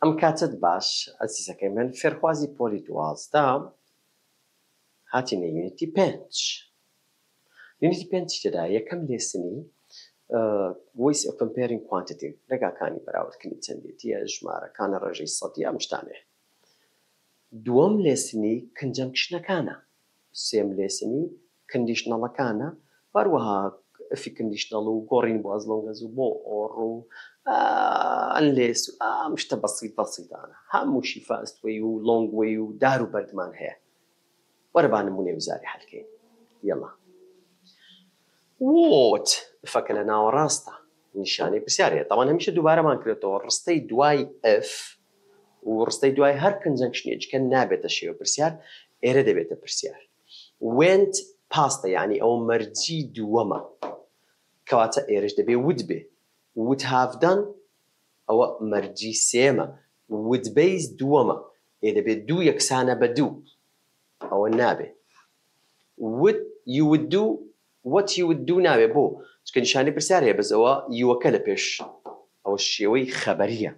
ئەم کاتت باش ئەزیزەکەی من فێرخوازی پۆلی 12 هاتینە یونیتی 5. یونیتی 5 تێدا یەکەم لێسنی voice of comparing quantity ڕێگاکانی بەراوردکردنی چەندێتیە ژمارەکانە ڕێژەی سەدی ئەم شتانێ. دووەم لێسنی کنجەنکشنەکانە. سێم لێسنی کندیشنەڵەکانە هەروەها ئەفی کندیشنەڵ و گۆڕین بۆ ئەزلۆنگەز و بۆ ئۆڕ و ئەنلێس و ئەم شتە بەسیطانە هەمووشی فاستوەی و لۆنگوەی و دار و بەردمان هەیە. وەرە با نمونەی وزاری حەلکەین. یەڵا وۆت فەکە لە ناوەڕاستە نیشانەی پرسیارەیە. تاوان هەمیشە دووبارەمان کردێتەوە ڕستەی دوای ئف و ڕستەی دوای هەر کنجەنکشنێککە نابێتە شێوە پرسیار ئێرە دەبێتە پرسیار. went pastە یعنی ئەو مەرجی دووەمە کەواتە ئێرەش دەبێ would بێ. would have done ئەوە مەرجی سێمە. would base دووەمە ئێ دەبێت دوو یەکسانە بە دوو ئەوە نابێ. would you would do what you would do نابێ بۆ چکە نیشانەی پرسیار هەیە بەس ئەوە یوەکە لە پێش ئەوە شێوەی خەبەریە.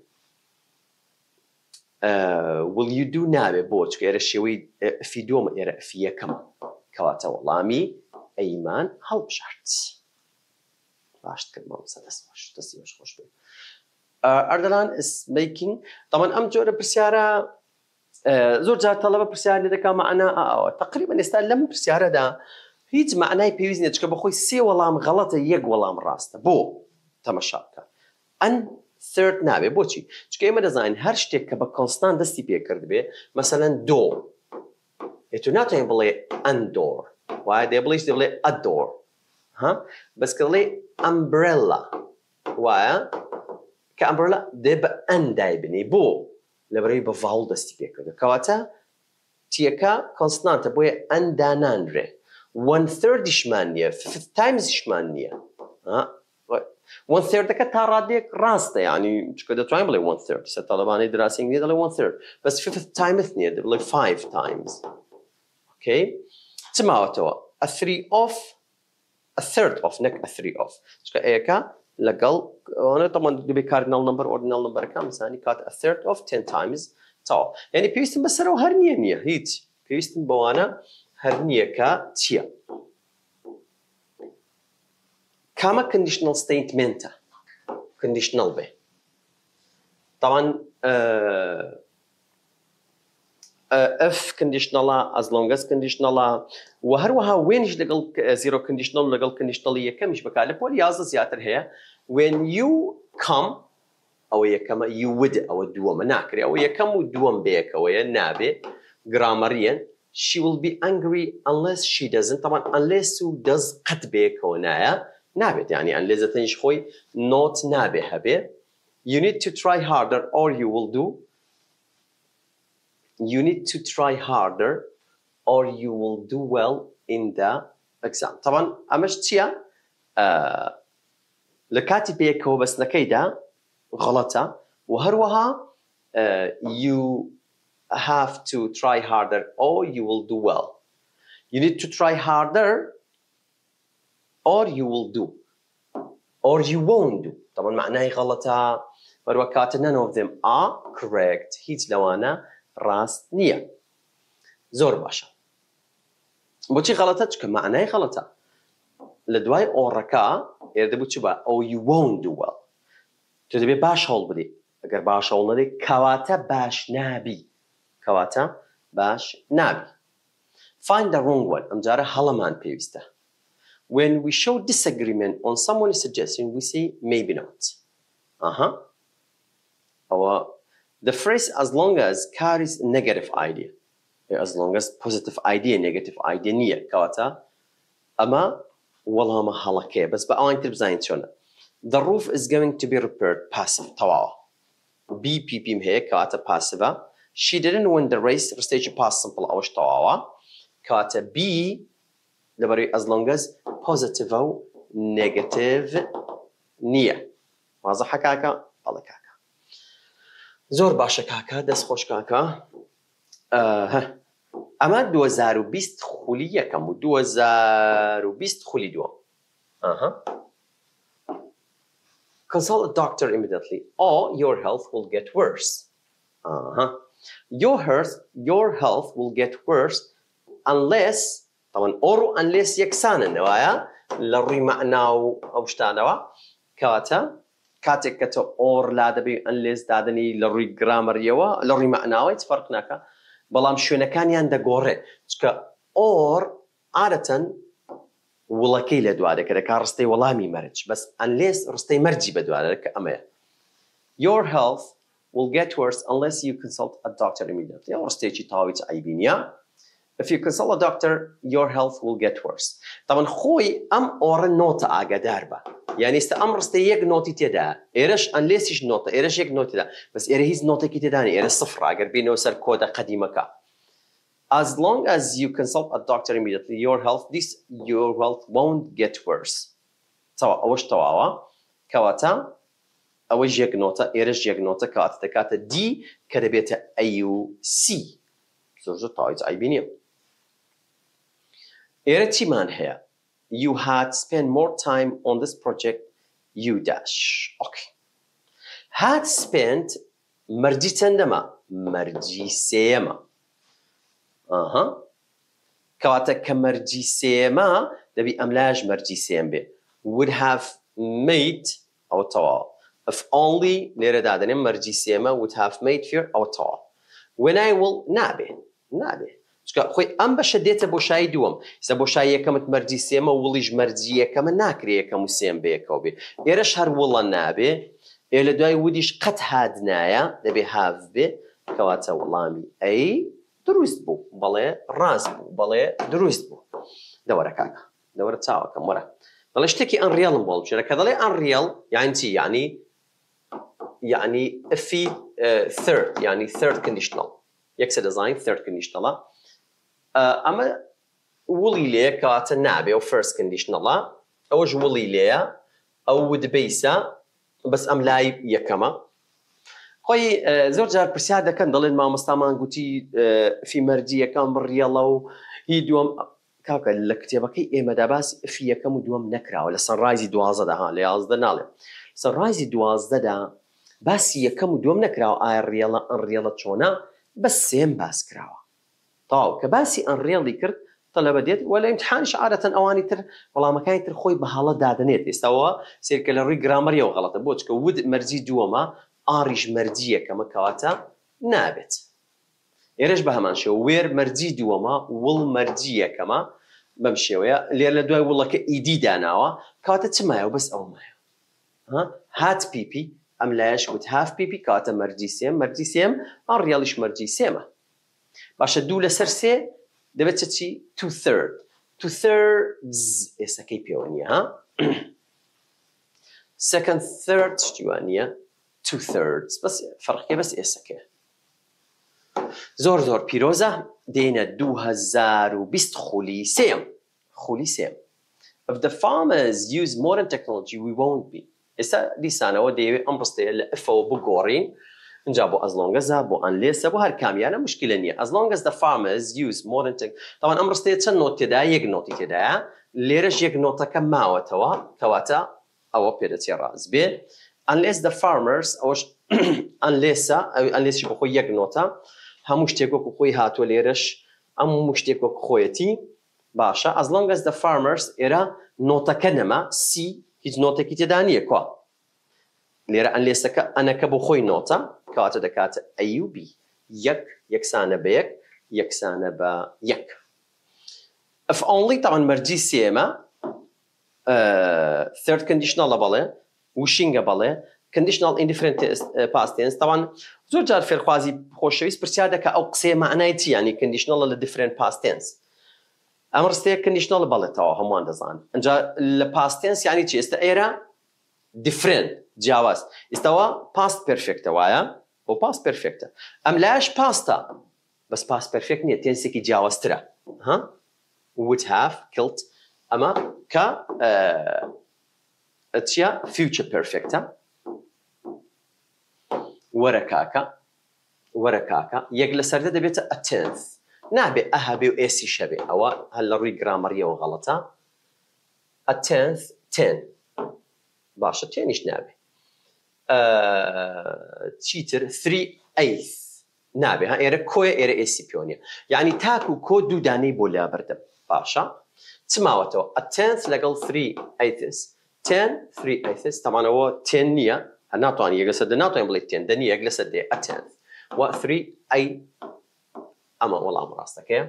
will you do نابێ بۆ چکە ئێرە شێوەی ئەفی دووەمە ئێرە ئەفی یەکەمە کەواتە وەڵامی ئەیمان هەڵبژارد. باشت کردمەوە دەستی بەش خۆش بێ. ئەردەڵان is making تاوان ئەم جۆرە پرسیارە زۆر جار تەڵەبە پرسیار لێ دەکا مەعنا ئەوە تەقریبەن ئێستا لەم پرسیارەدا هیچ معنای پێویست نییە چکە بەخۆی سێ وەڵام غەڵەتە یەک وەڵام ڕاستە بۆ تەمەشا بکە. ئەن third نابێ بۆچی؟ چکە ئێمە دەزانین هەر شتێک کە بە کۆنستان دەستی پێکرد بێ مەسەلەن دۆر تو ناتوانین بڵێ ئەندۆر وایە دێ بڵێش دێ بڵێ ئەدۆر بەس کە دڵێ ئەمبرێلا وایە کە ئەمبرێلا دێ بە ئەن دایبنێ بۆ لەبەرەوەی بە ڤاڵ دەستی پێکردە کەواتە تیەکە کۆنستانتە بۆیە ئەن دانانرێ. 1/3 نییە 5 تایمزیشمان نییە. 1/3ەکە تا ڕادێک ڕاستە یعنی چکە دەتوانین بڵێ 1/3 سە تەڵەبانەی دراسی ئینگلیزی دەڵێ 1/3 بەس 5 تایمز نییە دەبڵێ 5 تایمز. اوكي چ ماوەتەوە a 3 of نەک a 3 of چکە ئەیەکە لەگەڵ ئەوانە تەمان دەبێ کاردینال نمبەر ئۆردینال نمبەرەکان بزانی کات a 3 of 10 times تاوە یعنی پێویستم بەسەرەوە هەر نییە هیچ پێویستم بەوانە هەر نییە کە چییە. کامە کندیشنەڵ ستەیتمنتە کندیشنەڵ بێ تاوان ئەف کندیشنەڵە ئەز لۆنگەس کندیشنەڵە و هەروەها وێنیش لەگەڵ زیرۆ کندیشنەڵ لەگەڵ کندیشنەڵی یەکەمیش بەکار لە پۆلی 11 زیاتر هەیە. when you come ئەوە یەکەمە you would ئەوە دووەمە ناکرێ ئەوە یەکەم و دووەم بەیەکەوەیە نابێ گرامەریەن. she will be angry unless she doesn't طبعا unless و does قەت بەیەکەوە نایە نابێت یعنی unless تەنیش خۆی not نابێ هەبێ. you need to try harder or you will do you need to try harder or you will do well in the exam. طبعا ئەمەش چییە؟ لە کاتی بەیەکەوە بەستنەکەیدا غەڵەتە و هەروەها you have to try harder or you will do well. You need to try harder or you will do or you won't do. طبعا معناه غلطة وروكات none of them are correct. هیچ لوانا راست نییە. زۆر باشە. بۆچی غەڵەتە؟ چکە معنای غەڵەتە. لە دوای ئۆڕەکە ئێرە دەبوو چ بە oh you won't do well. تۆ دەبێت باش هەوڵ بدەی. ئەگەر باش هەوڵ نەدەی کەواتە باش نابی. کەواتە باش نابی. Find the wrong one. ئەم جارە هەڵەمان پێویستە. When we show disagreement on someone's suggestion, we say maybe not. The phrase as long as carries negative idea. As long as positive idea, negative idea نییە. کەواتە ئەمە وەڵامە هەڵەکەیە بەس بە ئەوان تر بزانین چۆنە. The roof is going to be repaired passive تەواوە. BPP هەیە کەواتە passive. She didn't win the race ڕستێکی past simple ئەوەش تەواوە. کەواتە B لەبەرەوەی as long as positive و negative نییە. وازەحە کاکە؟ بەڵێ کاکە. زۆر باشە کاکە دەست خۆش کاکە. ئەمە 2020 خولی یەکەم و 2020 خولی دووەم. Consult a doctor immediately or your health will get worse. your health will get worse unless طبعا or unless يكسان النوايا للري معناو أو شتانوا كاتك كتو or لا دبي unless دادني للري جرامر يوا للري معناو يتفرقناك بلام شو نكان يندا جورة تك or عادة ولا كيل دوالك كذا كارستي والله مي مرج بس unless رستي مرجي بدوالك أما your health will get worse unless you consult a doctor immediately or رستي تاوي تعيبينيا. If you consult a doctor, your health will get worse. طبعا خوي اور نوتا اگه دربا يعني است امر استيق نوتي تدا ايرش انليسش نوتا ايرش يق نوتي دا بس ايرهيز نوتا كي تداني ايرش صفر اگر بينو سر كودا قديمه كا. As long as you consult a doctor immediately, your health won't get worse. سوا اوش تواوا كواتا اوش يق نوتا ايرش يق نوتا كاتا دي كدبيت ايو سي زوجو تايت اي بينيو إيرتيمان هي you had spent more time on this project you dash okay had spent مرجي تندما مرجي سيما كواتا كمرجي سيما دبي أملاج مرجي سيم بي would have made أو توا if only ليرة دادني مرجي سيما would have made fear أو توا when I will نابي خوي ام بشديته بوشاي دوم اذا بوشاي كم مرجي سيما وليج مرجيه كم ناكري كم سيم بيكوبي يرش هر والله نابي الى داي وديش قد هادنايا دبي هاف بي كواتا والله اي دروست بو بلا راس بو بلا دروست بو دورة كاكا دورة تاوا كم ورا بلا اشتكي ان ريال مبول شنو كذا ان ريال يعني في third يعني third conditional يكسر ديزاين third conditional اما ولي ليه كاتا نابي او first conditional اوج ولي ليه او دبيسا بس ام لاي يكما خوي زور جار برساده كان ضل ما مستمان قوتي في مرجيه كان بالرياله هي دوم كاكا الكتابه كي مداباس في كم دوم نكرا ولا سنرايزي دوازه ده ها لياز دنال سنرايزي دوازه ده بس يكم دوم نكرا الرياله تشونا بس سيم باس كراوا طاو كباسي انريل كرت طلبه ديت ولا امتحانش عاده اواني تر والله ما كاين تر خوي بهاله دادنيت استوى سير كلري جرامر يو غلط بوتك ود مرجي دوما اريج مرجيه كما كواتا نابت يرج بها مانشو وير مرجي دوما والمرجيه كما بمشيويا اللي دوي والله كايدي داناوا كواتا تمايو بس او مايو هات بيبي ام لاش وت هاف بيبي كواتا مرجي سيم انريلش مرجي سيما باشا دوله سرسي دبت تشي 2/3 إسا كي بيوانيا ها second third شتوانيا 2/3 بس فرق بس إسا كي زور بيروزا دينا 2020 خولي سيم if the farmers use modern technology we won't be إسا دي سنة ودي أمبستي لأفو بقورين نجابو as long as بو unless بو هالكاميانا مشكلة نية as long as the farmers use modern tech طبعا أمر استيتشن نوت تدا يجنوتي تدا ليرش يجنوتا كماوة توا كواتا أو بيرتي راز بي unless the farmers أوش unless بخو يجنوتا هم مشتكو خوي هاتو ليرش أم مشتكو خويتي باشا as long as the farmers إرا نوتا كنما سي هيج نوتا كي تدانية كوا ليرا unless أنا كبو خوي نوتا كاتا دكاتا أيوبي يكسانة بيك يكسانة با يك if only طبعا مرجي سيما third conditional بالي وشينغا بالي conditional indifferent past tense طبعا زور جار في الخوازي خوشويس برسيادة كأو قسي معنايتي يعني conditional different past tense أمر استيق conditional بالي توا همان دزان انجا past tense يعني چي استقيرا different جاواز استوى past perfect وايا و past perfect ام لاش pasta بس past perfect نية تنسكي جاواز ترى ها would have killed اما ك اتشيا future perfect وركاكا يجلس سرد بيت التنث نابي أهبي وإيسي شبي أو هلا روي جرامرية وغلطة التنث 10 باشا 10 إيش نابي تشيتر 3/8 نابێ ها ئێرە کۆیە ئێرە ئێسی پیۆنیە یعنی تاک و کۆ دوو دانەی بۆ لا بردم باشە چماوەتەوە a tenth لەگەڵ 3/8 10 3/8 تەمانەوە 10 نییە ناتوانانی یەک لەسەر دە ناتوانین بڵێ 10 دەنی یەک لەسەر دێ a tenth و 3 ئەی ئەمە وەڵام ڕاستەکەیە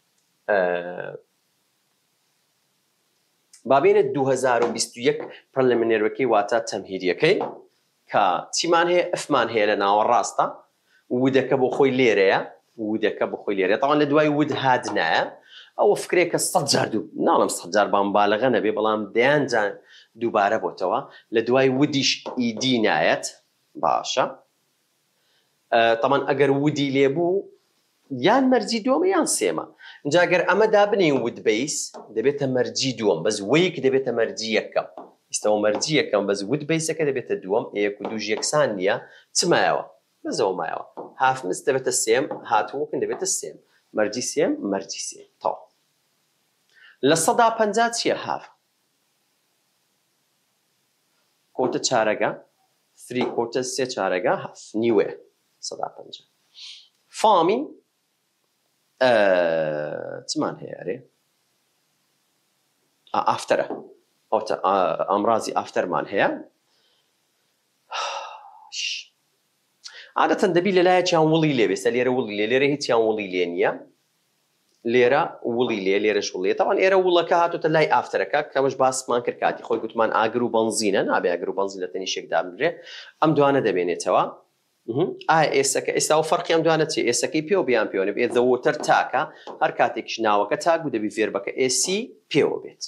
بابێنێت 2021 پەرلەمانێرەکەی واتە تەمهیدیەکەی کە چیمان هەیە ئەفمان هەیە لە ناوەڕاستە ودەکە بۆ خۆی لێرەیە ودەکە بۆ خۆی لێرە تاوان لە دوای ود هادنایە ئەوە فکرێکە 100 جار ناڵم 100 جار بامبالغە نەبێ بەڵام دەیانجان دووبارە بۆتەوە لە دوای ودیش ئیدی نایەت باشە تاوان ئەگەر ودی لێبوو یان مەرجی دووەمە یان سێمە اینجا گەر ئەمە دابنین ود بیس دەبێتە مەرجی دووەم بەس وەیەک دەبێتە مەرجی یەکەم ئێستەوە مەرجی یەکەم بەس ود بیسەکە دەبێتە دووەم یەک و دووژ یەکسان نییە چمایەوە بەزەوە مایەوە هافمس دەبێتە سێم هاتووەکن دەبێتە سێم مەرجی سێم مەرجی سێم تاو لە 150 چییە هاف کۆتە چارەگە 3 کۆتە 3 چارەگە هاف نیوێ 150 فامی چمان هەیە ئەرێ ئافتەرە ئەمڕازی ئافتەرمان هەیە عادەتەن دەبی لەلایەکیان وڵی لێ بێسە لێرە وڵی لێ لێرە هیچیان وڵی لێ نییە لێرە وڵی لێ لێرەش وڵێ تاوان ئێرە وڵەکە هاتوتە لای ئافتەرەکە کەمەش باسمان کرد کاتی خۆی گوتمان ئاگر و بەنزینە نابێ ئاگر و بەنزین لە تەنیشێکدا بنرێ ئەم دوانە دەبێنێتەوە ئێسەکە ئێستا و فەرقی ئەم دوانە چی ئێسەکەی پێوە بیان پێوەنێ بێت the water تاکە هەر کاتێکش ناوەکە تاک بوو دەبی فێربەکە AC پێوە بێت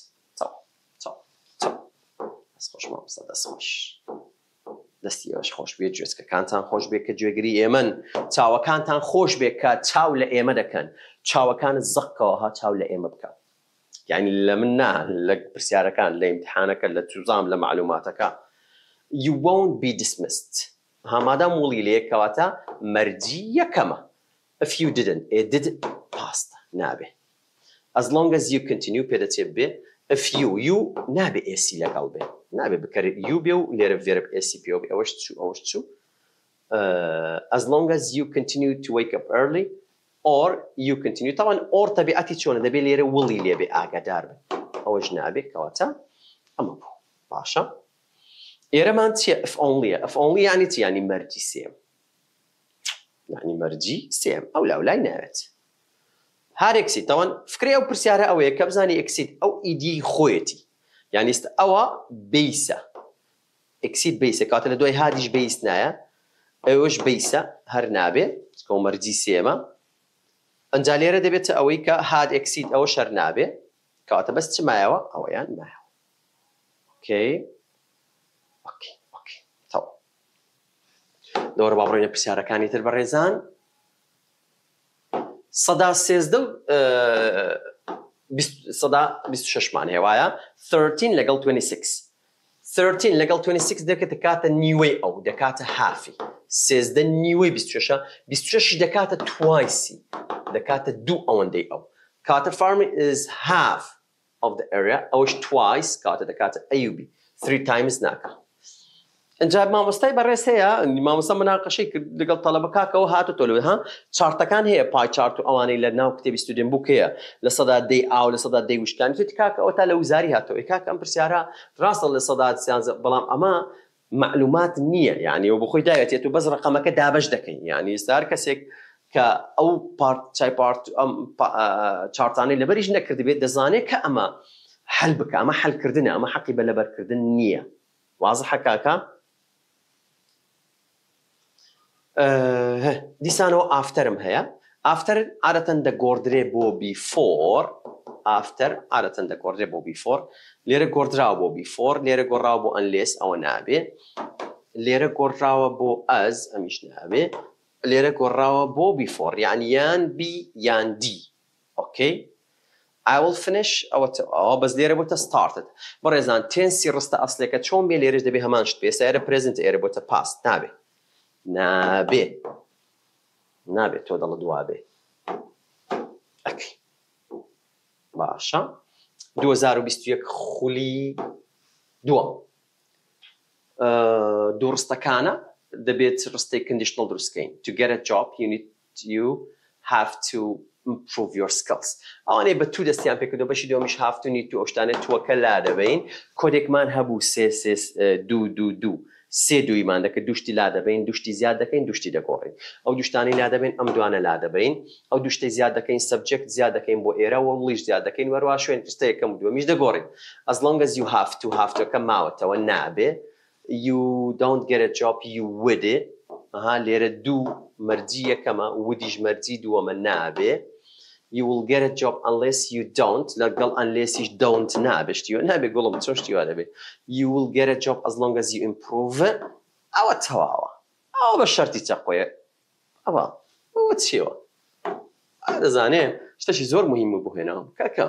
دەستخۆش دەستی ئەوش خۆش بێت گوێچکەکانتان خۆش بێت کە گوێگری ئێمەن چاوەکانتان خۆش بێت کە چاو لە ئێمە دەکەن چاوەکانت زەقەوە ها چاو لە ئێمە بکە یعنی لە من نا لە پرسیارەکان لە ئیمتحانەکە لە توزام لە معلوماتەکە you won't be dismissed هەمادام وڵی لێ کەواتە مەرجی یەکەمە if you didn't it did past نابێ as long as you continue پێدەچێت بێ if you نابێ AC لەگەڵ بێ نابێ بکەرێ you بێ و لێرە ڤێرب AC پێوە بێ ئەوەش چوو as long as you continue to wake up early or you continue تاوان or تەبیعەتی چۆنە دەبێ لێرە وڵی لێ بێ ئاگادار بێ ئەوەش نابێ کەواتە ئەمە بوو باشە ئێرەمان چییە if only یعنی چی یعنی مەرجی سێم یعنی مەرجی سێم ئەو لای ناوێت هەر ئەکسید تاوان فکرێ ئەو پرسیارە ئەوەیە کە بزانی ئەکسید ئەو ئیدی خۆیەتی یعنی ئەوە بیسە ئەکسید بیسە کاتە لە دوای هادیش بیس نایە ئەوەش بیسە هەر نابێ کە مەرجی سێمە ئەنجا لێرە دەبێتە ئەوەی کە هاد ئەکسید ئەوە شەر نابێ کەواتە بەس چ مایەوە ئەوەیان مایەوە ئۆکەی تەواو دەوەرە با بڕۆینە پرسیارەکانی تر بەڕێزان 126 مان هەیە وایە 13 لەگەڵ 26 13 لەگەڵ 26 دەکەتە کاتە نیوەی ئەو دەکاتە هافی 13 نیوەی 26 26 دەکاتە توایسی دەکاتە دوو ئەوەندەی ئەو کاتە farming is half of the area ئەوش twice کاتە دەکاتە ئەیوبی 3 times ناکە ئەنجا مامۆستای بەڕێز هەیە مامۆستا مناقەشەی کرد لەگەڵ تەڵەبەکەکەەوە هاتوتۆ لەوێ ها چارتەکان هەیە پای چارت و ئەوانەی لە ناو کتێبی ستودیۆن بووک هەیە لە سەدا دەی ئاو لە سەدا دەی وشکانی توی کاکە ئەوە تا لە وزاری هاتەوە کاکە ئەم پرسیارە ڕاستە لە سەدا سیانزە بەڵام ئەمە معلومات نییە یعنی ئەو بخۆی داوێتێت و بەس ڕقەمەکە دابەش دەکەین یعنی ئێستا هەر کەسێک کە ئەو چای پارت چارتانەی لەبەریش نەکردی بێت دەزانێت کە ئەمە حل بکە ئەمە حلکردنە ئەمە حەقی بەلەبەرکردن نییە وازحە کاکە دیسانەوە ئافتەرم هەیە ئافتەر عادەتەن دەگۆڕدرێ بۆ بیفۆر ئافتەر عادەتەن دەگۆڕدرێ بۆ بیفۆر لێرە گۆڕدراوە بۆ بیفۆر لێرە گۆڕاوە بۆ ئەنلێس ئەوە نابێ لێرە گۆڕاوە بۆ ئەز ئەمیش نابێ لێرە گۆڕاوە بۆ بیفۆر یعنی یان بی یان دی ئۆکەی I will finish ئەوە بەس لێرە بۆتە started بەڕێزان تێنسی ڕستە ئەسلێکە چۆن بێ لێرەش دەبێ هەمان شت بێ ئێستا ئێرە پرێزنت ئێرە بۆتە past نابێ نابێت تۆ دەڵە دوابێ ئەکەی باشە 2021 خولی دووەم دوو ڕستەکانە دەبێت ڕستەی conditional دروستکەین to get a job you need you have to improve your skills. ئەوانەی بە تو دەستیان پێکردو بەشی دووەمیش have to need to ئەو شتانە تووەکە لا دەبین کۆدێکمان هەبوو دوو سێ دوویمان دەکرد دوشتی لا دەبین دوشتی زیاد دەکەین دوشتی دەگۆڕین ئەو دوشتانی لا دەبین ئەم دوانە لا دەبین ئەو دوشتەی زیاد دەکەین سەبجەکت زیاد دەکەین بۆ ئێرە وڵیش زیاد دەکەین وەروە شوێن پرسە یەکەم و دووەمیش دەگۆڕین as long as you have to کە ماوەتەوە نابێ you don't get a job you would it لێرە دوو مەرجی یەکەمە وودیش مەرجی دووەمە نابێ you will get a job unless you don't لەگەڵ unless you don't نابێ شتیوە نابێ گوڵم چۆن شتیوە دەبێ you will get a job as long as you improve it ئەوە تەواوە ئەوە بە شەرتی چەقۆیە ئەوە چیوە دەزانێ شتێکی زۆر مهمە بهێنەوە کاکە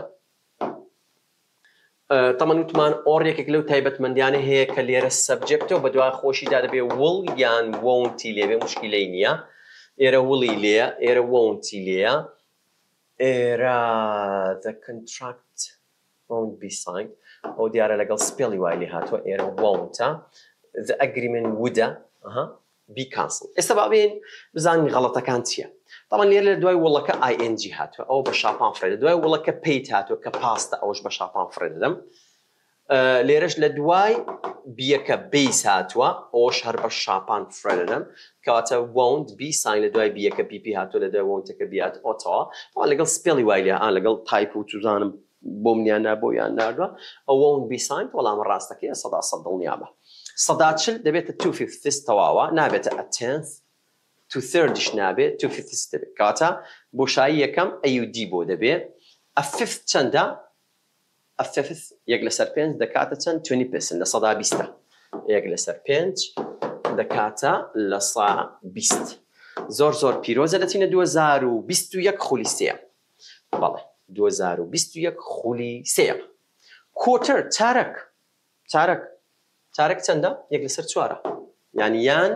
تەمان وتمان ئۆڕێکێک لەو تایبەتمەندیانە هەیە کە لێرە سەبجەکتەوە بە دوای خۆشیدا دەبێ وڵ یان وۆنتی لێبێ موشکیلەی نییە ئێرە وڵی لێیە ئێرە وۆنتی لێیە ئێرە the contract won't be signed ئەو دیارە لەگەڵ سپێڵی وای لێ هاتووە ئێرە وۆنتە the agreement would be cancelled ئێستا بابێن بزانین غەڵەتەکان چییە طبعا لێرە لە دوای وڵەکە ing هاتووە ئەو بە شاپان فرێدە دوای وڵەکە پێیت هاتووە کە پاستە ئەوش بە شاپان فرێدەدەم لێرەش لە دوای بیەکە بیس هاتووە ئەوش هەر بە شاپان فرێدەدەم کەواتە won't be signed لە دوای بیەکە پیپی هاتووە لە دوای wonتەکە بیات ئۆتەوە طبعا لەگەڵ سپێڵی وای لێ لەگەڵ تایپ و توزانم بۆ منیان نابۆ یان ناردووە ئەو won't be signed وەڵامە ڕاستەکەیە سەدا سەد دڵنیابە سەدا چل دەبێتە 2/5 تەواوە نابێتە a tenth 2/3 نابێت 2/5 دەبێت کاتە بۆشایی یەکەم AUD بۆ دەبێت a fifth چەندە a fifth یەک لەسەر 5 دەکاتە چەند 20% لە سەدا 20 یەک لەسەر 5 دەکاتە لە 120 زۆر پیرۆزە دەچینە 2021 خولی سێ بەڵێ 2021 خولی سێ کۆتر چارەک چەندە یەک لەسەر 4 یعنی یان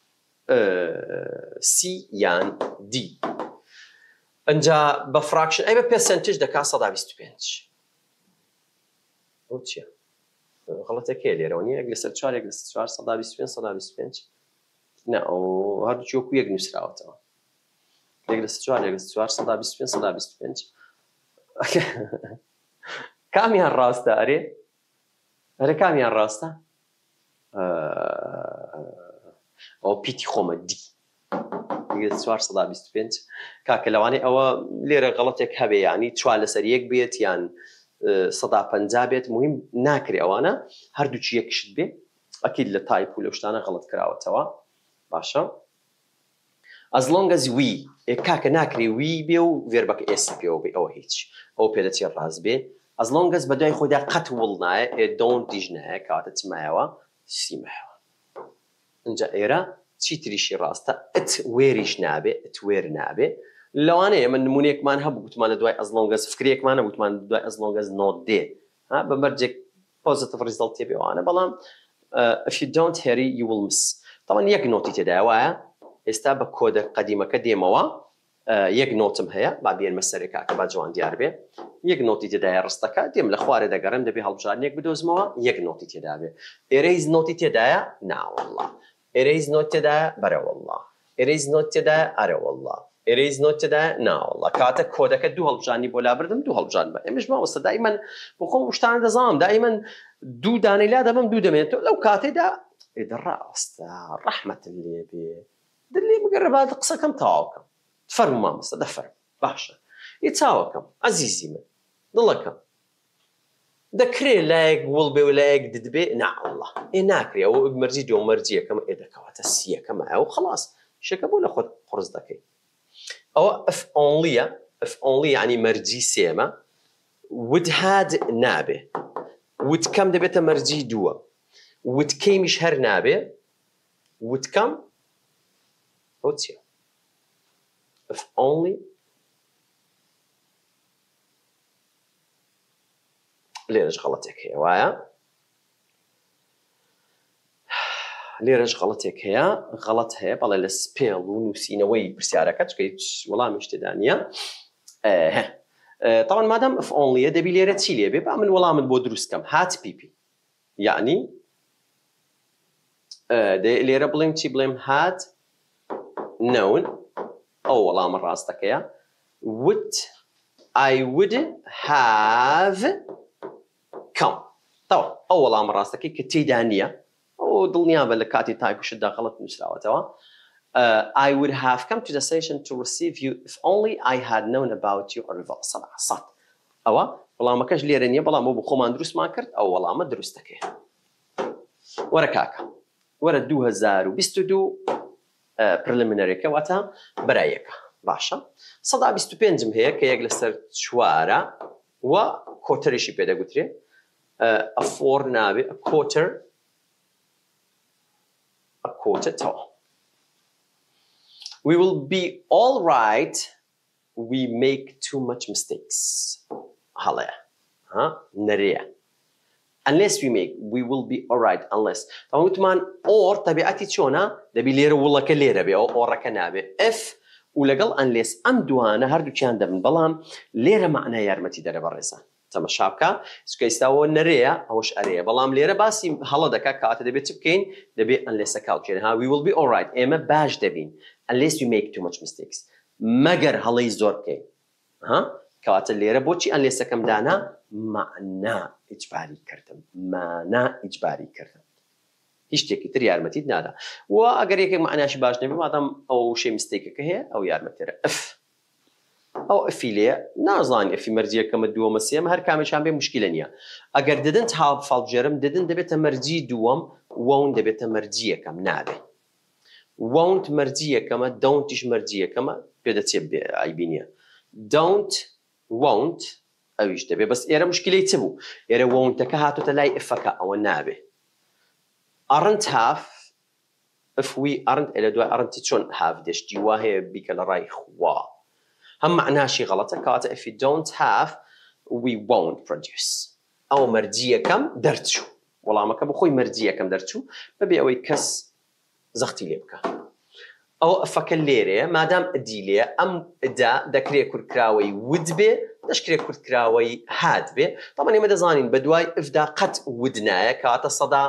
C یان D ئەنجا بە فراکشن ئەی بە پێسەنتیج دەکات 125 ئەو چییە؟ غەڵەتێکەیە لێرەوە نیە یەک لەسەر 4 یەک لەسەر 4 125 نا ئەو هەردووچی وەکو یەک نووسراوەتەوە یەک لەسەر 4 یەک لەسەر 4 125 کامیان ڕاستە ئەرێ کامیان ڕاستە ئەو پیتی خۆمە دی 425 کاکە لەوانەیە ئەوە لێرە غەڵەتێک هەبێ ینی 4 لەسەر 1 بێت یان 150 بێت مهم ناکرێ ئەوانە هەردووچی یەکشت بێ ئەکید لە تایپ و لەو شتانە غەڵەت کراوەتەوە باشە as long as we کاکە ناکرێ وی بێ و ڤێربەکە ئێسی پێوە بێ ئەوە هیچ ئەو پێدەچێت ڕاست بێ as long as بە دوای خۆیدا قەت وڵ نایە don't دیژ نایە کاتە چمایەوە سیمایەوە ئەنجا ئێرە چی تریشی ڕاستە ئەت وێریش نابێ ئەت وێر نابێ لەوانەیە من نمونەیەکمان هەبوو گوتمان لە دوای as long as فکرێکمان هەبوو لە دوای as long as not دێ بە مەرجێک positive result تێ بێوانە بەڵام if you don't hurry you will miss طبعا یەک نۆتی تێدایە وایە ئێستا بە کۆدە قەدیمەکە دێمەوە یەک نۆتم هەیە با بێنمە سەرێکا کە با جوان دیار بێ یەک نۆتی تێدایە ڕستەکە دێم لە خوارێ دەگەڕم دەبێ هەڵبژارنێک بدۆزمەوە یەک نۆتی تێدا بێ ئێرەیز نۆتی تێدایە ناوەڵڵا ئێرەیز نۆت تێدایە بەرەوەڵڵا ئێرەیز نۆت تێدایە ئەرەوەڵڵا ئێرەیز نۆت تێدایە ناوەڵڵا کاتە کۆدەکە دوو هەڵبژانی بۆ لابردم دوو هەڵبژان بە ئێمەش مامۆستا دائیمەن بۆ خۆم شتان دەزانم دائیمەن دوو دانەی لا دەبم دوو دەمێنێتەوە لەو کاتێدا ڕاستە ڕەحمەتم لێ بێ دلێ بگەڕێ با قسەکەم تەواوکەم فەرموو مامۆستا دەفەرم باشە یە چاوەکەم عەزیزی من دڵەکەم دەکرێ لایەک وڵ بێ و لایەک ددبێ ناوەڵڵا ناکرێ ئەوە مەرجی دۆ مەرجیەکەم دەکەواتە سیەکەمە و خلاص شەکە بۆ لە خۆت قڕز دەکەی ئەوە if only یعنی مەرجی سێمە would had نابێ would کەم دەبێتە مەرجی دووە would کەیمیش هەر نابێ would کەم ئەو چییە if only لێرەش غەڵەتێک هەیە وایە لێرەش غەڵەتێک هەیە غەڵەت هەیە بەڵێ لە سپێڵ و نووسینەوەی پرسیارەکە چکە هیچ وەڵامیش تێدا نییە طبعا مادام if only دەبی لێرە چی لێبێ با من وەڵامت بۆ دروستکەم هات پیپی یعنی لێرە بڵێم چی بڵێم هات known أو والله مرة راستك يا would I would have come طبعا أو والله مرة راستك كتيدانية أو ضل نيابة لكاتي تايب وشدة غلط مشراوة توا I would have come to the station to receive you if only I had known about your arrival صراحة صح أو والله ما كانش لي رنية والله مو بخوما ندرس ما كرت أو والله ما درستك ورا كاكا ورا 2022 preliminary كواتها برايك باشا صدع 25 هيك يجلس شوارع وكوتر شي بيدا قلت أفور نابي a quarter tall we will be all right we make too much mistakes هلا ها نريه unless we will be all right unless طبعا وتمان or طبيعتي شونا دبي ليرة والله كليرة بي أو ركنابي if ولقل unless أم دوانا هردو كان دبن بلام ليرة معناه يارمتي داري برزا تم الشابكة سكيستاو نريا أوش أريا بلام ليرة باسي هلا دكا كاتا دبي تبكين دبي unless account ها we will be all right إما باش دبين unless we make too much mistakes مگر هلا يزور كين ها كاتا ليرة بوتشي unless كم دانا معنى إجباري كردم معنى إجباري كردم هیچ تێکی تر یارمەتیت نادا و ئەگەر یەکێک معناشی باش نەبێ مادام ئەو شێ مستێکەکە هەیە ئەو یارمەتیرە ئف ئەو ئەفی لێ نازانی ئەفی مەرجیەکەمە دووەمە سێمە هەر کامێکیان بێ موشکیلە نییە ئەگەر ددن تا فەڵجێرم ددن دەبێتە مەرجی دووەم وەون دەبێتە مەرجیەکەم نابێ وەونت مەرجیەکەمە دەونتیش مەرجیەکەمە پێ دەچێت ئایبینیە دەونت وەونت ئەویش دەبێ بەس ئێرە مشکلەی چ بوو ئێرە وەونتەکە هاتوتە لای ئفەکە ئەوە نابێ aren't have if we aren't إلى دواء aren't تشون have دش جواهي بيك لراي خوا هم معناه شيء غلطة كاتا if you don't have we won't produce أو مرجية كم درتشو والله ما كبخوي مرجية كم درتشو ببي أوي كس زختي ليبكا أو فكليري ما دام أديلي أم دا دكري كركراوي ودبي دشكري كركراوي هادبي طبعا يمدى زانين بدواي إفدا قد ودنايا كاتا صدا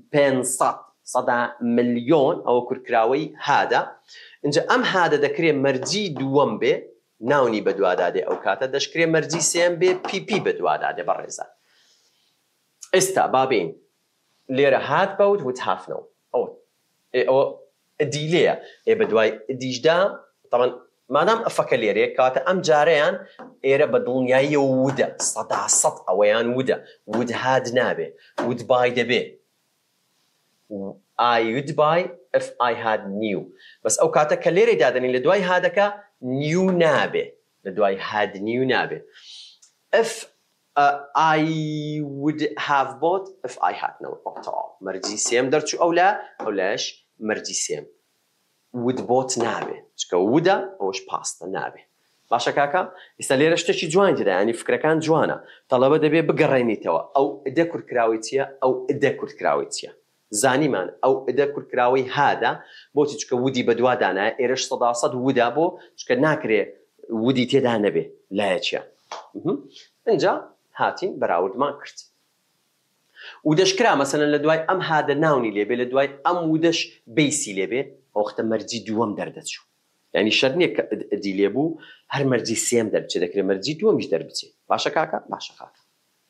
صدا مليون أو كركراوي هذا إنجا أم هذا دكري مرجي دوام بي ناوني بدوا دادي أو كاتا دشكري مرجي سيم بي بي بدوا دادي برزا استا بابين ليرة هاد بود would have no أو ديليا بدواي ديجدا طبعا ما دام أفكر ليرة كاتا أم جاريان إيرة بدلنيا يودا صدا صد أويان ودا would had نابي would buy دبي I would buy if I had new بس أو كاتا كليري دادني لدواي هادكا new نابي لدواي had new نابي if I would have bought if I had no مرجي سيم درتشو أو لاش مرجي سيم would bought نابي شكا ودا أوش باستا نابي باشا كاكا يستلير اشتشي جوان جدا يعني فكرة كان جوانا طلبة دبي بقريني توا أو إدكور كراويتيا أو إدكور كراويتيا زاني مان أو إدكور كراوي هذا بوتي شكا ودي بدوا دانا إيرش صدا صد ودا بو شكا ناكري ودي تيدا نبي لا يتشا انجا هاتين براود ما كرت ودش كرا مثلا لدواي أم هذا ناوني ليبي لدواي أم ودش بيسي ليبي أوخت مرجي دوام دردت شو يعني شرني دي ليبو هر مرجي سيم دربتشي ذكر مرجي دوام مش دربتشي باشا كاكا باشا كاكا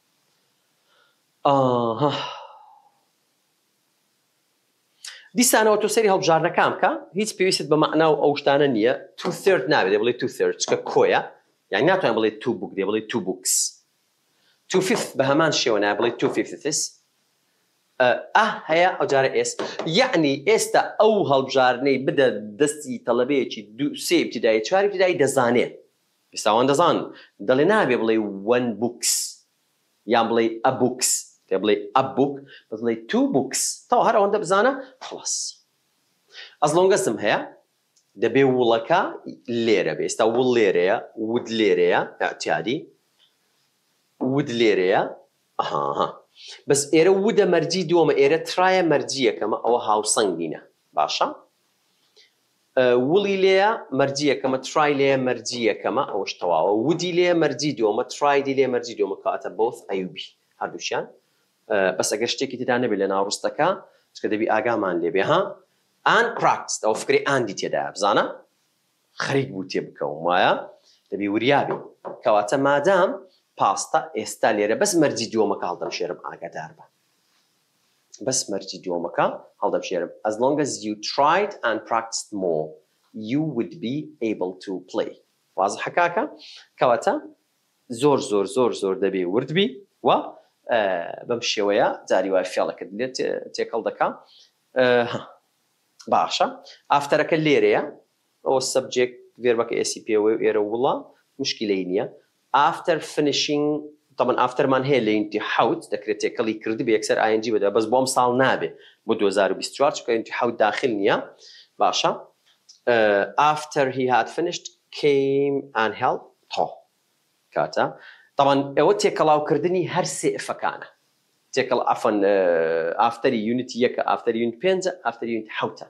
دیسانەوە تۆ سەری هەڵبژارنەکان بکە هیچ پێویست بە مەعنا و ئەو شتانە نییە تو ثرد نابێت دێ بڵێ تو ثرد چکە کۆیە یعنی ناتوانێت بڵێ تو بوک دێ بڵێ تو بوکس تو فیفت بە هەمان شێوە نایە بڵێ تو فیفتس هەیە ئەو جارە ئێس یعنی ئێستا ئەو هەڵبژارنەی بدە دەستی تەڵەبەیەکی سێ ابتیدایی چوار ابتیدایی دەزانێت ئێستاوان دەزان دەڵێ نابێ بڵێ وەن بوکس یان بڵێ ئە بوکس تبلي a book بتلي two books طبعا هذا وانت بزانا خلاص as long as them here دبي ولكا ليرة بيستا وليرة ود ليرة اعتيادي ود ليرة بس إيرة ودا مرجي دوما إيرة ترايا مرجية كما أو هاو صنجينا باشا ولي ليا مرجية كما تراي ليا مرجية كما أو اشتواوا ودي ليا مرجي دوما تراي دي ليا مرجي دوما كاتا both أيوبي هردوشان بس أجر شتى كتير أنا بلنا ورستكا بس كده بي أجا مان لي بها and practice أو فكري عندي تدا بزانا خەریک بوو تێبکەوم وایە دەبی وریابی کەواتە مادام پاستە ئێستا لێرە بەس مەرجی دووەمەکە هەڵدەمشێرم ئاگادار بە بەس مەرجی دووەمەکە هەڵدەمشێرم as long as you tried and practiced more you would be able to play وازحە کاکە کەواتە زۆر زۆر زۆر زۆر دەبێ وردبی و بەم شێوەیە جاری وای فێڵەکەت لێت تێکەڵ دەکا باشە ئافتەرەکە لێرەیە ئەوە سەبجێکت ڤێربەکە ACP ئێرە وڵە مشکلەی نییە after finishing طبعا ئافتەرمان هەیە لە ئینتی حەوت دەکرێت تێکەڵی کردی بە یەکسەر ING بەدا بەس بۆم ساڵ نابێ بۆ 2024 چکە ئینتی حەوت داخل نییە باشە after he had finished came and helped کاتە طبعا ئەوە تێکەڵاوکردنی هەر سێ ئفەکانە تێکەڵ ئەفەن ئافتەری یونیتی یەکە ئافتەری یونیت پێنجە ئافتەری یونیت حەوتە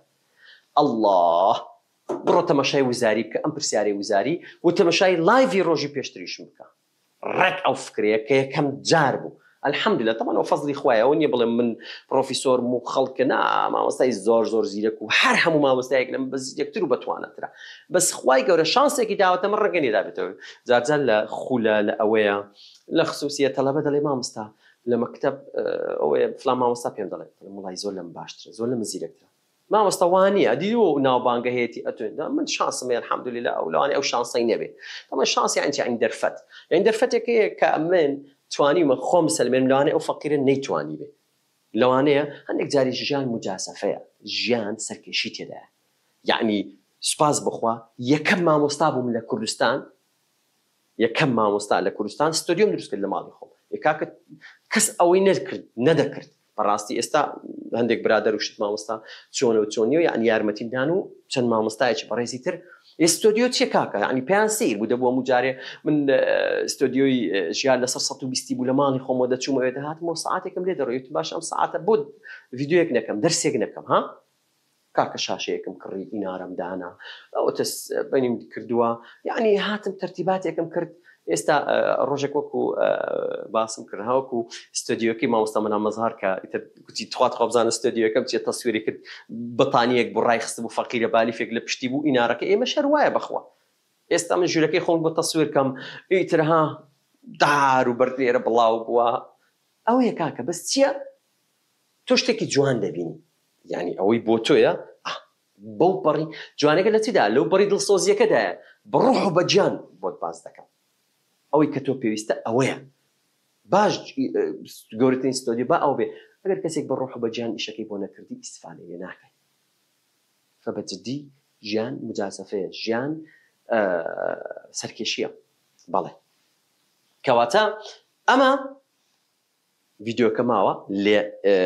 الله بڕۆ تەمەشای وزاری بکە ئەم پرسیارەی وزاری و تەمەشای لایڤی ڕۆژی پێشتریشم بکە ڕێک ئەو فکرەیە کە یەکەم جار بوو الحەمدولillah طبعا ئەو فەزلی خوایە ئەوە نییە بڵێم من پرۆفیسۆرم و خەڵکە نا مامۆستای زۆر زۆر زیرەک و هەر هەموو مامۆستایەک لەم بە زیرەکتر و بەتوانەترە بەس خوای گەورە شانسێکی داوەتە من ڕەنگە دابێتەوە جارجار لە خولە لە ئەوەیە لە خصوصیە تەلەبە دەڵێ مامۆستا لە مەکتەب ئەوەیە فلان مامۆستا پێم دەڵێ وڵای زۆر لەم باشترە زۆر لەم زیرەکترە مامۆستا وانە دیوە ناوبانگە هەیەی ئەتوێن من شانسم الحەمدولillah ئەو لەوانێ ئەو شانسەی نەبێ طبعا شانسی یعنی دەرفەت یعنی دەرفەتێکەیە کە من توانیمە خۆم سەلمێن لەوانەیە ئەو فەقیرە نەیتوانی بێ لەوانەیە هەندێک جاری ژیان مجاسەفەیە ژیان سەرکێشی تێدایە یعنی سوپاس بخوا یەکەم مامۆستا بووم لە کوردستان یەکەم مامۆستا لە کوردستان ستۆدیۆم دروست کرد لە ماڵی خۆم کاکە کەس ئەوەی نەدەکرد بەڕاستی ئێستا هەندێک برادەر و شت مامۆستا چۆنە و چۆنیەوە یعنی یارمەتیدان و چەند مامۆستایەکی بەڕێزی تر ئێستۆدیۆ چیە کاکە ینی پێیان سیر بوو دەبووە موجارێ من ئستۆدیۆی ژیان لەسەر 120 بوو لە ماڵی خۆمەوە دەچوومەوە دەهاتمەوە سەعاتێکم لێ دەڕۆیت باش ئەم سەعاتە بۆ ڤیدیۆیەک نەکەم دەرسێک نەکەم ها کاکە شاشەیەکم کڕی ئینارەم دانا ئەوە بەنیم کردووە یعنی هاتم تەرتیباتێکم کرد ئێستا ڕۆژێک وەکو باسم کرد هاوەکو ستۆدیۆکەی مامۆستا منە مەزهار کە گوتی تخوا بزانە ستۆدیۆکەم چێت تەسویری کرد بەتانیەک بۆ ڕای خست بوو فەقیرە بالیفێک لە پشتی بوو ئینارەکە ئێمە شەر وایە بەخوا ئێستا من ژوورەکەی خۆم بۆ تەسویرکەم ئیترها دار و بەرد لێرە بڵاو بووە ئەوەیە کاکە بەس چییە تۆ شتێکی جوان دەبینی یعنی ئەوەی بۆ تۆیە بەو بەڕی جوانەکە لە چیدا لەو بەڕی دڵسۆزیەکەدایە بڕۆح و بەجیان بۆت باز دەکەم ئەوەی کە تۆ پێویستە ئەوەیە باش گەورەترین ستۆدیۆ با ئەو بێ ئەگەر کەسێک بە ڕۆح و بەجیان ئیشەکەی بۆ نەکردی ئیسفادە لێ ناکەی فبەجددی ژیان مجازەفەیە ژیان سەرکێشیە بەڵێ کەواتە ئەمە ڤیدیۆکە ماوە لێ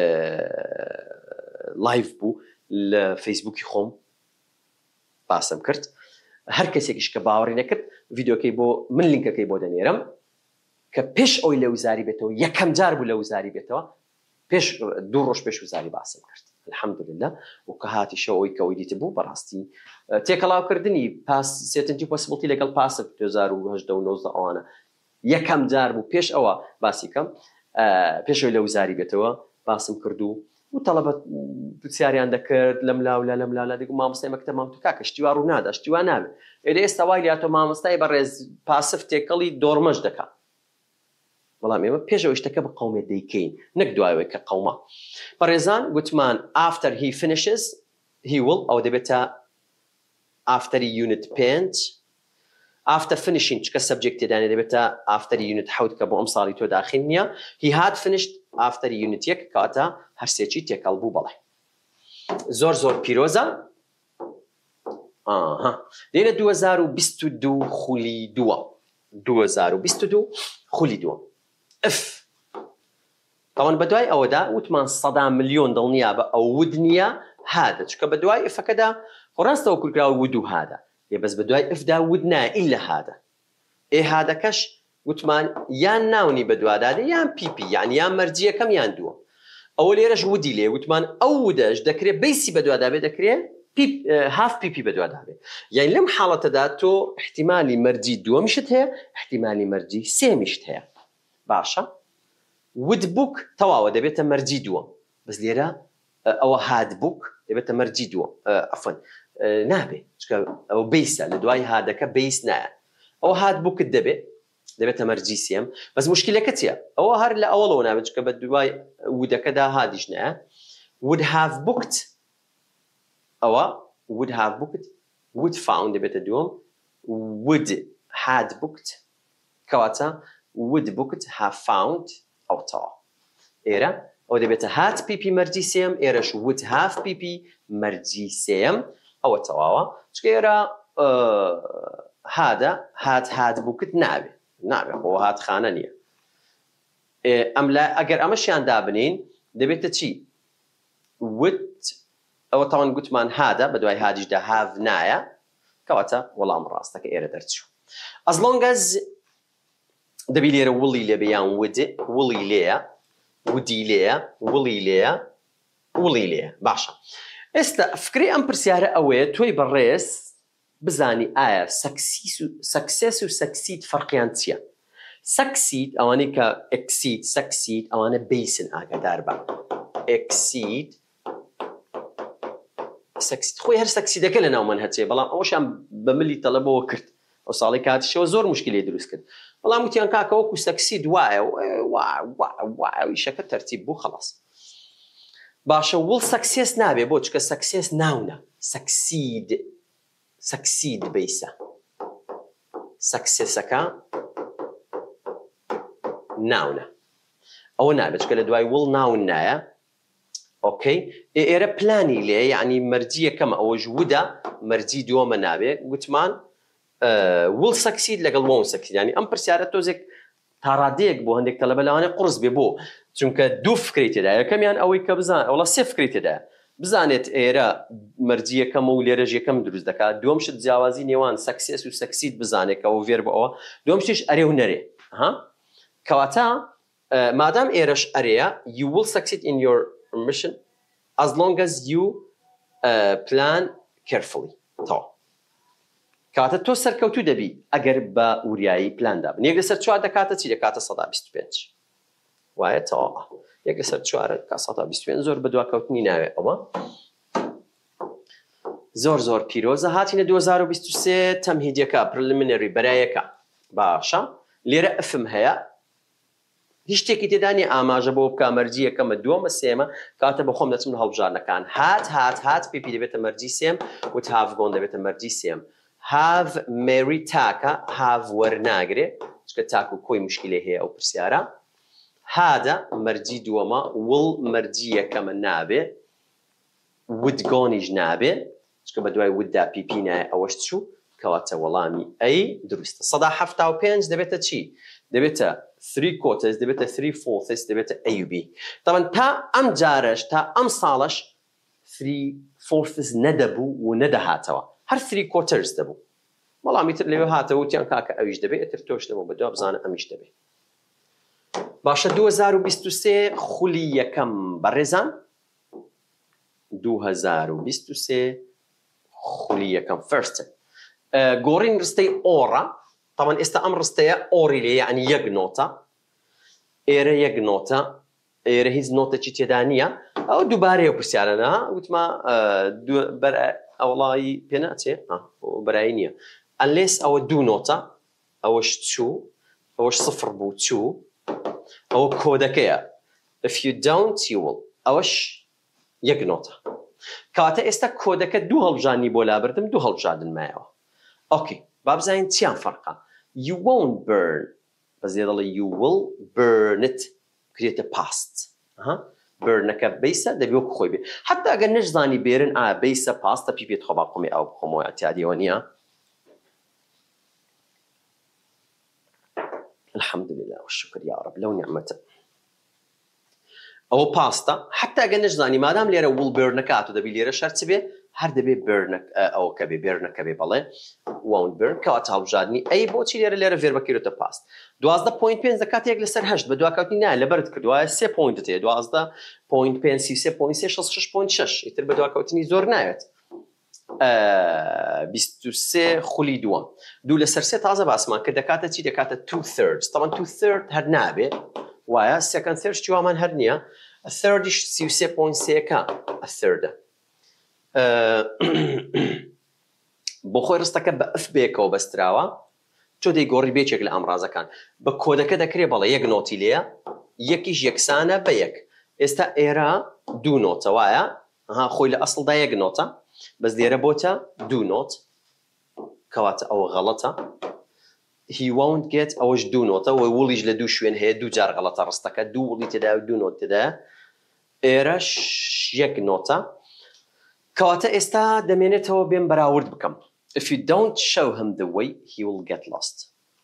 لایڤ بوو لە فەیسبووکی خۆم باسم کرد هەر کەسێکیش کە باوەڕی نەکرد ڤیدیۆکەی بۆ من لینکەکەی بۆ دەنێرم کە پێش ئەوی لە وزاری بێتەوە یەکەم جار بوو لە وزاری بێتەوە پێش 2 ڕۆژ پێش وزاری باسم کرد الحەمدولillah و کە هاتی شەوەی کەوەی دیتە بوو بەڕاستی تێکەڵاوکردنی پاس سێتنجی پۆسیبڵتی لەگەڵ پاسە 2018 و 19 ئەوانە یەکەم جار بوو پێش ئەوە باسی کەم پێشەوەی لە وزاری بێتەوە باسم کردو و تەڵەبەت پرسیاریان دەکرد لەم لاولا لەم لاولا دیگە مامۆستای مەکتەبمان تو کاکە شتیوا ڕوو نادا شتیوا نابێت ئێستا وای لاتۆ مامۆستای بەڕێز پاسف تێکەڵی دۆڕمەش دەکات بەڵام ئێمە پێشەوە شتەکە بە قەومێ دەیکەین نەک دوایەوەی کە قەومە بەڕێزان گوتمان after he finishes he will ئەو دەبێتە after unit 5 after finishing چکە سەبجێکت تێدانێ دەبێتە after unit 7 کە بۆ ئەم ساڵی تۆ داخل نییە he had finished after unit 1 کاتە هەرسێکی تێکەڵ بوو بەڵێ زۆر زۆر پیرۆزە لێرە 2022 خولی 2022 خولی 2 اف طبعا بەدوای ئەوەدا وتمان 100 ملیۆن دڵنیا بە ئەو ود نییە هادە چکە بەدوای ئفەکەدا ڕاستەوە کورکراوە ود و هادە بەس بەدوای ئفدا ود نایە ئیلا هادە هادەکەش وتمان یان ناونی بەدوادادە یان پیپی یعنی یان مەرجیەکەم یان دووە ئەوە لێرەش ودی لێ وتمان ئەو ودەش دەکرێت بەیسی بەدوادابێ دەکرێت هاف پیپی بەدوادابێ یعنی لەم حاڵەتەدا تۆ احتیمالی مەرجی دووەمیشت هەیە احتیمالی مەرجی سێمیشت هەیە باشە ود بووک تەواوە دەبێتە مەرجی دووەم بەس لێرە ئەوە هاد بووک دەبێتە مەرجی دووەم ئەفەن نابێ ئەو بیسە لە دوای هادەکە بیس نایە ئەو هات بووکت دەبێتە مەرجی سێم بەس مشکلەکە چییە ئەوە هەر لە ئەوڵەوە نابێت چکە بە دوای وودەکەدا هادیش نایە would have booked ئەوە would have booked would found دەبێتە دووەم would had booked کەواتە would booked have found ئەو تەوا ئێرە ئەو دەبێتە هات پیپی مەرجی سێم ئێرەش would have پیپی مەرجی سێم ئەوە تەواوە چکە ئێرە هادە هات بووکت نابێ بۆ هات خانە نییە ئەگەر ئەمەشیان دابنین دەبێتە چی would ئەوە تاوان گوتمان هادە بە دوای هادیشدا have نایە کەواتە وەڵام ڕاستەکە ئێرە دەرچوو as long as دەبی لێرە وڵی لێبێ یان وڵی لێیە ودی لێیە وڵی لێیە باشە ئێستا فکری ئەم پرسیارە ئەوەیە تۆی بەڕێز بزانی ئایا سەکسێس و سەکسید فەرقیان چییە سەکسید ئەوانەی کە ئەکسید سەکسید ئەوانە بیسن ئاگادار بە ئەکسید سەکسید خۆی هەر سەکسیدەکە لە ناو مەنهەجەیە بەڵام ئەوەشیان بە ملی تەلەبەوە کرد ئەو ساڵی کاتیشەوە زۆر مشکلی دروست کرد بەڵام وتیان کاکە وەکو سەکسید وایە ئیشەکە تەرتیب بوو خەڵاس باشە وڵ سەکسێس نابێ بۆ چکە سەکسێس ناونە سەکسید بیسە سەکسێسەکە ناونە ئەوە نابێت چکە لە دوای وڵ ناون نایە ئۆکەی ئێرە پلانی لێ یعنی مەرجی یەکەمە ئەوەش وودە مەرجی دووەمە نابێ گوتمان وڵ سەکسید لەگەڵ وڵ سەکسید ینی ئەم پرسیارە تۆزێک تاڕادەیەک بۆ هەندێک تەلەبە لەوانەیە قورس بێ بۆ چونکە دوو فکری تێدایە یەکەمیان ئەوەی کە بزان وڵا سێ فکری تێدایە بزانێت ئێرە مەرجی یەکەمە و لێرەژ یەکەم دروست دەکات دووەم شت جیاوازی نێوان سەکسێس و سەکسید بزانێت کە ئەوە فێر بەوە دووەم شتیش ئەرێ و نەرێ کەواتە مادام ئێرەش ئەرەیە you will succeed in your mission as long as you plan carefully کاتە تۆ سەرکەوتوو دەبی ئەگەر بە وریایی پلاندا بن یەک لەسەر چوار دەکاتە چی دەکاتە 125 وایە تەواوە یەک لەسەر چوارە کا 125 زۆر بە دواکەوتنی ناوێ ئەوە زۆر پیرۆزە هاتینە 2023 تەمهیدیەکە پرلیمینەری بەرایەکە باشە لێرە ئەفم هەیە هیچ شتێکی تێدانی ئاماژە بۆ بکە مەرجی یەکەمە دووەمە سێمە کاتە بە خۆم دەچم هەڵبژارنەکان هات پیپی دەبێتە مەرجی سێم وت هاف گۆن دەبێتە مەرجی سێم have مێری تاکە have وەرناگرێ چکە تاک و کۆی مشکلێ هەیە ئەو پرسیارە هادە مەرجی دووەمە وڵ مەرجی یەکەمە نابێ وتگۆنیش نابێ چکە بە دوای وتدا پیپی نایە ئەوەش چوو کەواتە وەڵامی ئەی دروستە 175 دەبێتە چی دەبێتە 3 quarters دەبێتە 3/4 دەبێتە AUB طبعا تا ئەم جارش تا ئەم ساڵش 3/4 نەدەبوو و نەدەهاتەوە هەر 3 quarters دەبوو بەڵامی تر لەوێ هاتەوە وتیان کاکە ئەویش دەبێت ئەتر تۆش دەبوو بە دوا بزانە ئەمیش دەبێت باشە 2023 خولی یەکەم بەڕێزان 2023 خولی یەکەم first گۆڕین ڕستەی ئۆڕە طبعا ئێستا ئەم ڕستەیە ئۆڕی لێ یعنی یەک نۆتە ئێرە یەک نۆتە ئێرە هیچ نۆتێکی تێدا نییە ئەو دووبارەیە پرسیارەنا وتما ئەوڵایی پێناچێ بەرایی نییە ئەنلێس ئەوە دوو نۆتە ئەوەش چوو ئەوەش سفر بوو چوو ئەوە کۆدەکەیە if you don't you will ئەوەش یەک نۆتە کاتە ئێستا کۆدەکە دوو هەڵبژانی بۆ لابردم دوو هەڵبژاردن مایەوە ئۆکێ با بزانین چیان فەرقە you won't burn بەزێ دەڵێ you will burn it کرێتە past بەرنەکە بیسە دەبێ وەکو خۆی بێ حتا ئەگەر نەشزانی بێرن ئایا بیسە پاستە پی پێت خۆ باقۆمی ئەو بخۆمەوە ئەتیادیەوە نییە الحەمدولله والشکر یا رب لەو نیعمەتە ئەوە پاستە حتا ئەگەر نەشزانی مادام لێرە وڵ بێرنەکات و دەبی لێرە شەرچ بێ هەر دەبێ ئەوکە بێ بێرنەکە بێ بەڵێ won't burn کەواتە هەڵبژاردننی ئەی بۆچی لێرە فێر بکەیتە پاست 12.5 دەکات یەک لەسەر 8 بە دواکەوتنی نایە لەبەرت کردوایە 3 پوینتت هەیە 12.5 ئیتر بە دواکەوتنی زۆر ناوێت 23 خولی دووەم دوو لەسەر سێ تازە باسمان کە دەکاتە چی دەکاتە 2/3 طبعا 2/3 هەر نابێ وایە second third چیوامان هەر نییە thirdیش 33.3 a third بۆ خۆی ڕستەکە بە ئف بێکەوە بەستراوە تۆ دەیگۆڕی بێچێک لە ئامڕازەکان بە کۆدەکە دەکرێ بەڵێ یەک نۆتی لێە یەکیش یەکسانە بە یەک ئێستا ئێرە دوو نۆتە وایە خۆی لە ئەسڵدا یەک نۆتە بەس لێرە بۆتە دوو نۆت کەواتە ئەوە غەڵەتە he won't get ئەوەش دوو نۆتە وی وڵیش لە دوو شوێن هەیە دوو جار غەڵەتە ڕستەکە دوو وڵی تێدا و دوو نۆت تێدا ئێرەش یەک نۆتە کەواتە ئێستا دەمێنێتەوە بێن بەراورد بکەم if you don't show him the way he will get lost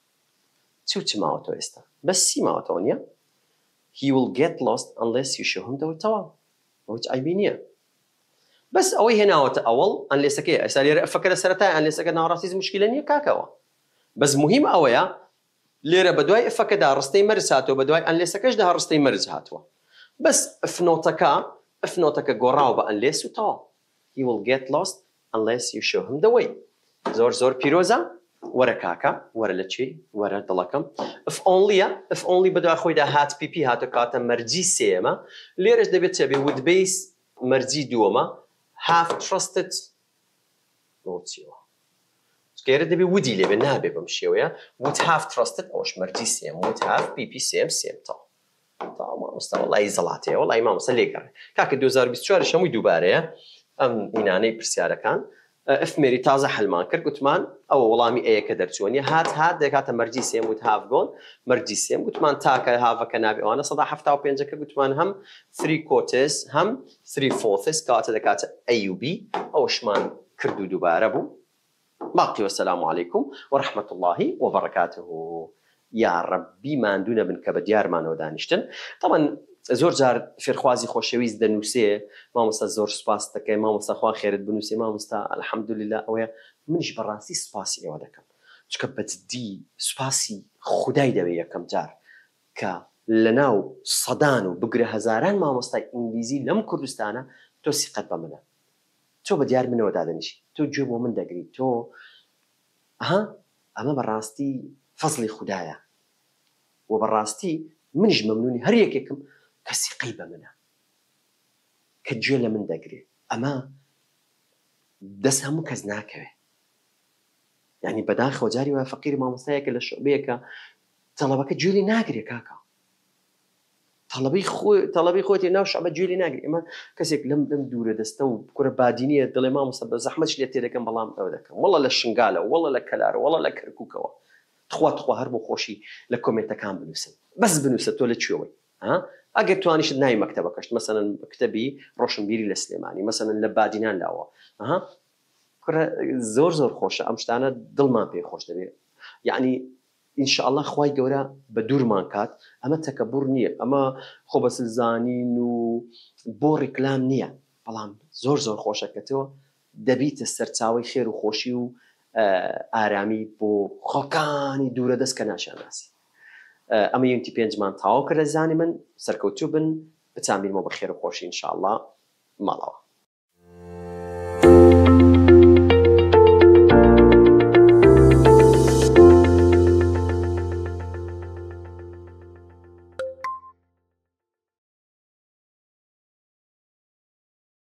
چ ماوەتەوە ئێستا بەس سی ماوەتەوە نییە he will get lost unless you show him the way تەواو ئەوە ئایبی نییە بەس ئەوەی هێناوەتە ئەوڵ ئەنلێسەکەی ئێستا لێرە ئەفەکە لە سەرەتای ئەنلێسەکە ناڕاستیز موشکیلە نییە کاکەوە بەس مهم ئەوەیە لێرە بە دوای ئەفەکەدا ڕستەی مەرج هاتووە بە دوای ئەنلێسەکەشدا ڕستەی مەرج هاتووە بەس ئەفنۆتەکە گۆڕاوە بە ئەنلێس و تەواو he will get lost unless you show him the way زۆر پیرۆزە وەرە کاکە وەرە لە چی وەرە دڵەکەم if only بە دوای خۆیدا هات پیپی هاتە کاتە مەرجی سێمە لێرەش دەبێت چێ بێ would base مەرجی دووەمە have trusted نۆچیەوە کێرە دەبێ ودی لێبێ نابێ بەم شێوەیە would have trusted ئەوش مەرجی سێم would have پیپی سێم تەواو مامۆستا وەڵای زەڵاتەیە وەڵای مامۆستا لێگەڕێ کاکە 2024 هەمووی دووبارەیە ئەم ئینانەی پرسیارەکان ئەفمێری تازە هەلمان کرد گوتمان ئەوە وەڵامی ئەیەکە دەرچوونی هات دەکاتە مەرجی سێم وت هاف گۆن مەرجی سێم گوتمان تاکە هاڤەکە نابێ ئەوانە 175ەکە گوتمان هەم 3 کۆتس هەم 3 فۆتس کاتە دەکاتە ئەیوب ئەوشمان کرد و دووبارە بوو باقی وەسەلام عەلەیکوم وەرەحمەت اللهی وبەڕەکاتوه یا ڕەبی ماندوو نەبن کە بە دیارمانەوە دانیشتن طبعا زۆر جار فێرخوازی خۆشەویست دەنووسێ مامۆستا زۆر سوپاس دەکەی مامۆستا خوا خێرت بنووسێ مامۆستا الحەمدولله ئەوەیە منیش بەڕاستی سوپاسی ئێوە دەکەم چکە بەجددی سوپاسی خودای دەوێ یەکەم جار کە لەناو سەدان و بگرە هەزاران مامۆستای ئینگلیزی لەم کوردستانە تۆ سیقەت بە منە تۆ بە دیار منەوە دادەنیشی تۆ گوێ بۆ من دەگری تۆ ئەمە بەڕاستی فەزڵی خودایە و بەڕاستی منیش مەمنونی هەر یەکێکم کە سیقەی بە منە کە گوێ لە من دەگرێ ئەمە دەست هەموو کەس ناکەوێ یعنی بەداخەوە جاری وایە فەقیر مامۆستایەکە لە شعبەیەکە تەڵەبەکە گوێی ناگرێ کاکە تەڵەبی خۆتی ناو شعبە گوێی ناگرێ ئەمە کەسێک لەم دوورە دەستە و کوڕە بادینیە دڵێ مامۆستا بە زەحمەتش لێ تێدەکەم بەڵام ئەوە دەکەم وەڵە لە شنگالە وەڵە لە کەلارە وەڵە لە کەرکووکەوە تخوا هەر بۆ خۆشی لە کۆمنتەکان بنووسن بەس بنووسە تۆ لە کوێوەی ئەگەر توانیشت ناوی مەکتەبەکەشت مەسەلەن کتەبی ڕۆشنبیری لە سلێمانی مەسەلەن لە بادینان لاوە زۆر خۆشە ئەم شتانە دڵمان پێ خۆش دەبێت یعنی ئینشاءالله خوای گەورە بە دوورمان کات ئەمە تەکەبوڕ نییە ئەمە خۆ بەسزانین و بۆ ڕیکلام نییە بەڵام زۆر خۆشە کە تۆ دەبیتە سەرچاوی خێر و خۆشی و ئارامی بۆ خەڵکانی دوورە دەست کە ناشاناسی ئەمە یونتی 5مان تاوا کرد لە زانی من سەرکەوتوو بن بچان بیرمەوە بە خێر و خۆشی ئینشاءالله ماڵەوە